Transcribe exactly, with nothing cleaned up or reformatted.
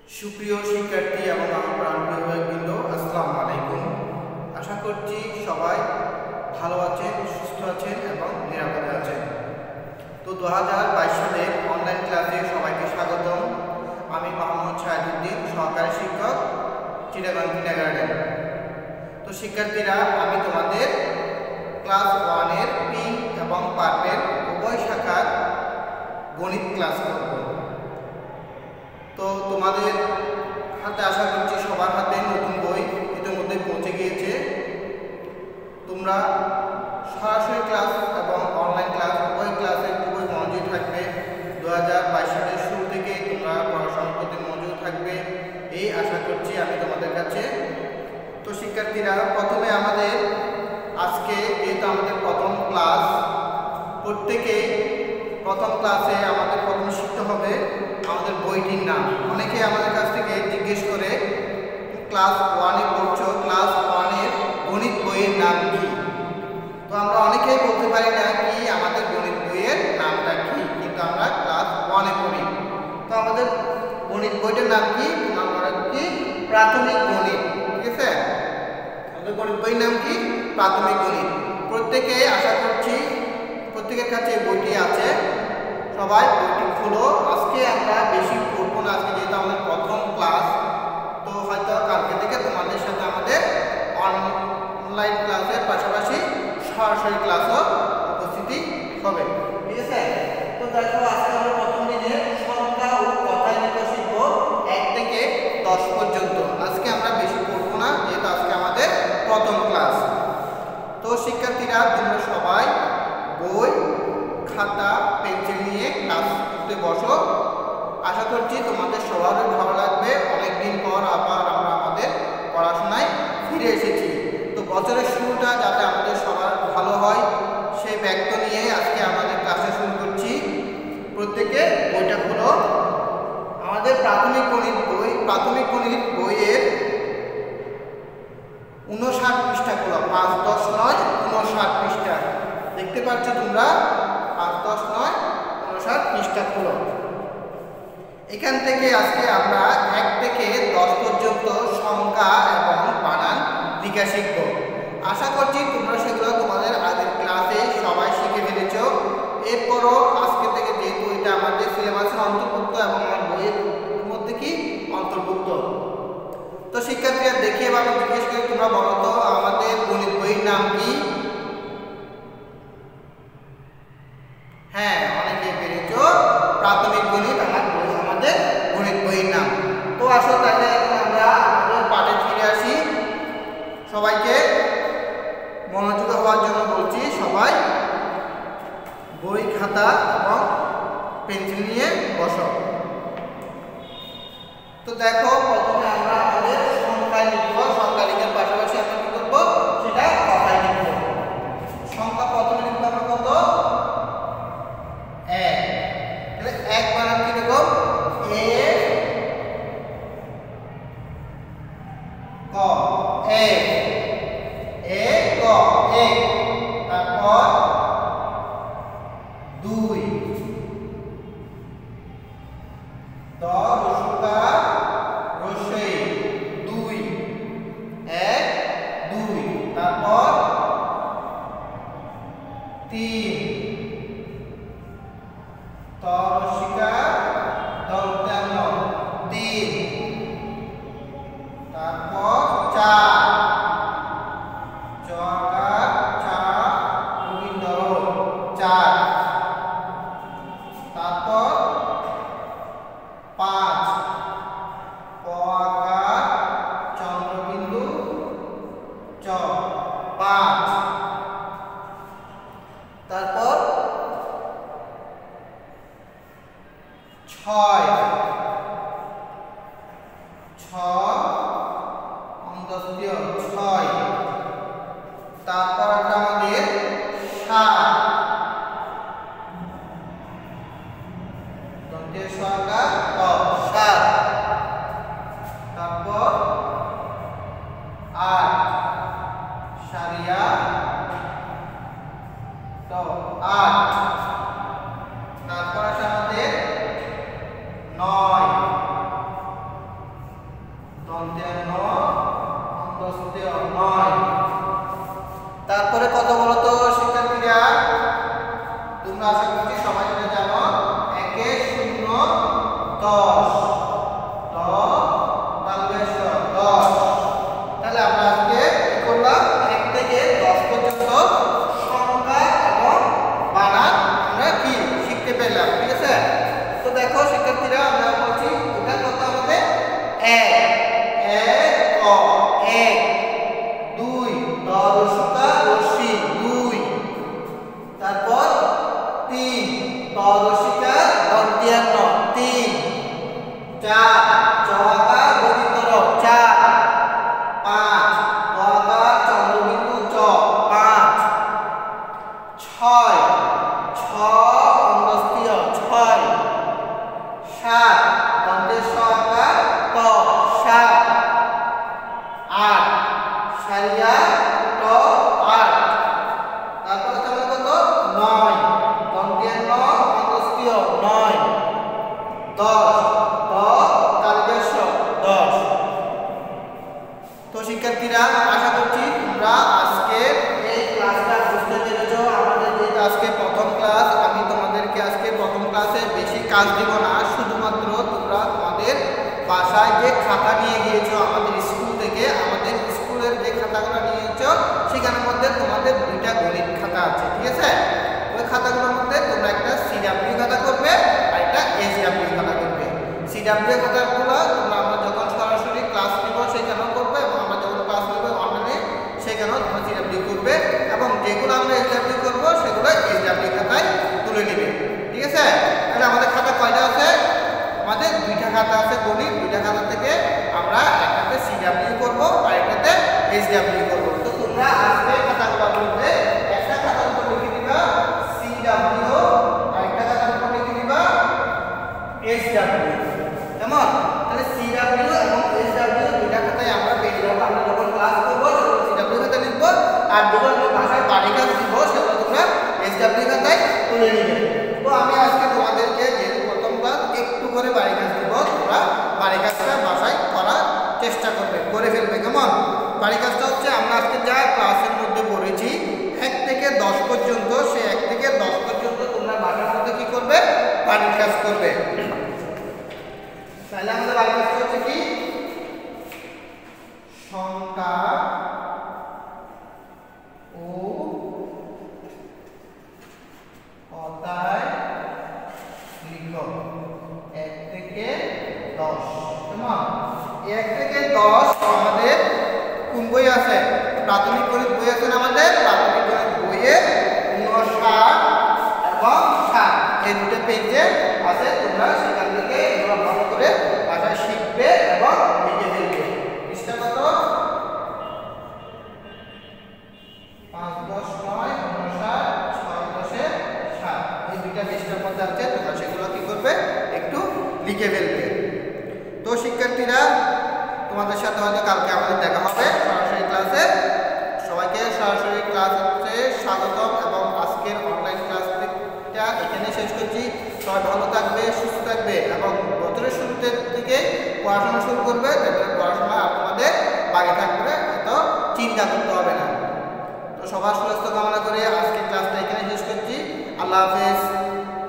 সুপ্রিয় শিক্ষার্থী এবং আমার প্রাণপ্রিয় ভাইবৃন্দ, আসসালামু আলাইকুম। আশা করছি সবাই ভালো আছেন, সুস্থ আছেন এবং নিরাপদে আছেন। তো দু হাজার বাইশ সালের অনলাইন ক্লাসে সবাইকে স্বাগতম। আমি মোহাম্মদ শাহিদুদ্দিন, সহকারী শিক্ষক, চিটাগাং কিন্ডারগার্টেন। তো শিক্ষার্থীরা, আমি তোমাদের ক্লাস ওয়ানের পিঙ্ক এবং পার্পেল উভয় শাখার গণিত ক্লাস করব। তো তোমাদের হাতে আশা করছি সবার হাতে নতুন বই ইতিমধ্যে পৌঁছে গিয়েছে। তোমরা সরাসরি ক্লাস এবং অনলাইন ক্লাস উভয় ক্লাসে খুবই মনোযোগী থাকবে। দু হাজার বাইশ সালের শুরু থেকে তোমরা পড়াশোনার প্রতি মনোযোগী থাকবে, এই আশা করছি আমি তোমাদের কাছে। তো শিক্ষার্থীরা, প্রথমে আমাদের আজকে যেহেতু আমাদের প্রথম ক্লাস, প্রত্যেকে প্রথম ক্লাসে আমাদের প্রথম শিখতে হবে আমাদের বইটির নাম। অনেকে আমাদের কাছ থেকে জিজ্ঞেস করে, ক্লাস ওয়ানে পড়ছো, ক্লাস ওয়ানের গণিত বইয়ের নাম কি? তো আমরা অনেকেই বলতে পারি না কি আমাদের গণিত বইয়ের নামটা কি, কিন্তু আমরা ক্লাস ওয়ানে পড়ি। তো আমাদের গণিত বইটার নাম কি? আমরা কি প্রাথমিক গণিত, ঠিক আছে? আমাদের গণিত বইয়ের নাম কি? প্রাথমিক গণিত। প্রত্যেকে আশা করছি প্রত্যেকের কাছে বইটি আছে। সবাই বইটি খুলো। আজকে আমরা বেশি পড়বো না, আজকে যেহেতু আমাদের প্রথম ক্লাস। তো হয়তো কালকে থেকে তোমাদের সাথে আমাদের অনলাইন ক্লাসের পাশাপাশি সরাসরি ক্লাসও উপস্থিতি হবে, ঠিক আছে? তো দেখো, আজকে আমরা প্রথম দিনে সংখ্যা ও কথায় লিখা শিখবো এক থেকে দশ পর্যন্ত। আজকে আমরা বেশি পড়বো না, যেহেতু আজকে আমাদের প্রথম ক্লাস। তো শিক্ষার্থীরা, তোমরা সবাই বই, খাতা, পেন্সিল নিয়ে ক্লাস করতে বসো। আশা করছি তোমাদের সবারই ভালো লাগবে। অনেকদিন পর আবার আমরা আমাদের পড়াশোনায় ফিরে এসেছি। তো বছরের শুরুটা যাতে আমাদের সবার ভালো হয়, সেই ব্যক্ত নিয়ে আজকে আমাদের ক্লাসে শুরু করছি। প্রত্যেকে বইটা খুলো। আমাদের প্রাথমিক গণিত বই, প্রাথমিক গণিত বইয়ের উনষাট পৃষ্ঠা খোলো। পাঁচ দশ নয় উনষাট পৃষ্ঠা দেখতে পাচ্ছ তোমরা? পাঁচ দশ নয় উনষাট পৃষ্ঠা খোলো। এখান থেকে আজকে আমরা এক থেকে দশ পর্যন্ত সংখ্যা এবং বানান লিখা শিখব। আশা করছি তোমরা সেগুলো তোমাদের আগের ক্লাসে সবাই শিখে ফেলেছ। এরপরও আজকে থেকে, যেহেতু এটা আমাদের সিলেবাসের অন্তর্ভুক্ত এবং আমার বইয়ের মধ্যে কি অন্তর্ভুক্ত, তো শিক্ষার্থীরা দেখে বা জিজ্ঞেস করে তোমরা বলো তো আমাদের গণিত বইয়ের নাম কি? হ্যাঁ, অনেকে পেরেছো। প্রাথমিক গণিত আমার বই, আমাদের গণিত বইয়ের নাম। তো আসো তাহলে এখন আমরা আমাদের পাঠে ফিরে আসি। সবাইকে মনোযোগ হওয়ার জন্য বলছি, সবাই বই, খাতা এবং পেন্সিল নিয়ে বসো। তো দেখো, প্রথমে আমরা আমাদের সংখ্যায় লিখব। সংখ্যা লিখার পাশাপাশি আমরা কি করবো? সেটা কথায় লিখব। সংখ্যা প্রথমে লিখবো আমরা কত? এক। তাহলে এক বানান কি দেব? এ ক, এক। এ ক, এক। তারপর দুই। দ রসুকা রসই, দুই। এক, দুই। তারপর তিন। ত রসিকা দন্তান্ন, তিন। তারপর চার। চকার চা রবীন্দ্র, চার। তারপর পাঁচ। ক আকার চন্দ্রবিন্দু চ, পাঁচ। তারপর ছয়। ছ অন্তস্তীয়, ছয়। তারপর একটা আমাদের সাত। দন্তের সরকার ক, সাত। তারপর আট। সারিয়া তো আট। তারপর আছে আমাদের নয়। তোমরা আশা করছি সবাই এটা জানো। একে শূন্য দশ, দ তালবেশ দশ। তাহলে আমরা আজকে কি করলাম, এক থেকে দশ পর্যন্ত সংখ্যা এবং বানান আমরা কি শিখতে পেলাম। ঠিক আছে, তো দেখো শিক্ষার্থীরা, আমরা বলছি এটা কত আমাদের এক, এক ক এক, দুই দশটা রশ্মি দুই, তারপর তিন দশিকা দন্তিয়ান্ন তিন, চার চকা গোবিন্দর চার, পাঁচ দকা চন্দ্রবিন্দু চ পাঁচ, ছয় ছ অন্ধস্থীয় ছয়, সাত দন্তের সকার ত সাত, আট সারিয়া ট আট, তারপর আছে কত নয় দন্তের ন অন্ধস্থীয় নয়, দশ দ তালবেশ দশ। তো শিক্ষার্থীরা, আশা করছি তোমরা আজকে এই ক্লাসটা বুঝতে পেরেছো। আমাদের যেহেতু আজকে প্রথম ক্লাস, আমি তোমাদেরকে আজকে প্রথম ক্লাসে বেশি কাজ দিব না, শুধুমাত্র তোমরা তোমাদের বাসায় যে খাতা নিয়ে গিয়েছো আমাদের স্কুল থেকে, আমাদের স্কুলের যে খাতাগুলো নিয়েছো সেখানের মধ্যে তোমাদের দুইটা গণিত খাতা আছে। ঠিক আছে, ওই খাতাগুলোর মধ্যে তোমরা একটা সিডাব্লিউ খাতা করবে আর একটা এসডাব্লিউ খাতা করবে। সিডাব্লিউ খাতাগুলো তোমরা আমরা যখন সরাসরি ক্লাস নিব সেখানেও করবে, এবং আমরা যখন ক্লাস নেব অনলাইনে সেখানেও তোমরা সিডাব্লিউ করবে, এবং যেগুলো আমরা এসডাব্লিউ করবো সেগুলো এসডাব্লিউ খাতায় তুলে নেবে। ঠিক আছে, তাহলে আমাদের খাতা কয়টা আছে? আমাদের দুইটা খাতা আছে গণিত, দুইটা খাতা থেকে আমরা একটাতে সিডাব্লিউ করবো আর একটাতে এসডাব্লিউ করবো। তো তোমরা আজকে খাতাগুলো বলতে একটা খাতার উপর লিখে দিবা সিডাব্লিউ আর একটা খাতার উপর লিখে দিবা এসডাব্লিউ। কেমন? তাহলে সিডাব্লিউ এবং এসডাব্লিউ দুইটা খাতায় আমরা পেয়ে যাবো। আমরা যখন ক্লাস করবো সেগুলো সিডাব্লিউ খাতায় লিখবো, আর যখন আমরা ভাষায় বাড়ি কাজ দিব সেগুলো তোমরা এসডাব্লিউ খাতায় তুলে নেবে। তো আমি আজকে তোমাদেরকে যেহেতু প্রথম ক্লাস একটু করে বাড়ি কাজ দিব, তোমরা বাড়ি কাজটা বাসায় করার চেষ্টা করবে, করে ফেলবে। কেমন? বাড়ি কাজটা হচ্ছে আমরা আজকে যা ক্লাসের মধ্যে পড়েছি এক থেকে দশ পর্যন্ত, সে এক থেকে দশ পর্যন্ত তোমরা বাসার মধ্যে কি করবে? বাড়ির কাজ করবে। তাহলে আমাদের বাড়ির কাজটা হচ্ছে কি? সংখ্যা ও কথায় লিখো এক থেকে দশ। কেমন? এক থেকে দশ আমাদের কোন বই আছে? প্রাথমিক গণিত বই আছে না আমাদের? প্রাথমিক গণিত বইয়ে ঊনষাট এবং ষাট এই দুটো পেজে আছে। তোমরা সেখান থেকে এগুলো ভালো করে ভাষায় শিখবে এবং লিখে ফেলবে। পৃষ্ঠা কত? পাঁচ দশ নয় ঊনষাট, ছয় দশে ষাট, এই দুইটা পৃষ্ঠার মধ্যে আছে। তোমরা সেগুলো কি করবে? একটু লিখে ফেলবে। তো শিক্ষার্থীরা, তোমাদের সাথে হয়তো কালকে আমাদের দেখা হবে সরাসরি ক্লাসে। সবাইকে সরাসরি ক্লাসে স্বাগতম, এবং আজকের অনলাইন ক্লাসটা এখানে শেষ করছি। সবাই ভালো থাকবে, সুস্থ থাকবে, এবং বছরের শুরুতে থেকে পড়াশোনা শুরু করবে, যাতে পড়াশোনা আপনাদের বাকি থাকবে, এত চিন্তা করতে হবে না। তো সবার সুস্বাস্থ্য কামনা করে আজকের ক্লাসটা এখানে শেষ করছি। আল্লাহ হাফেজ।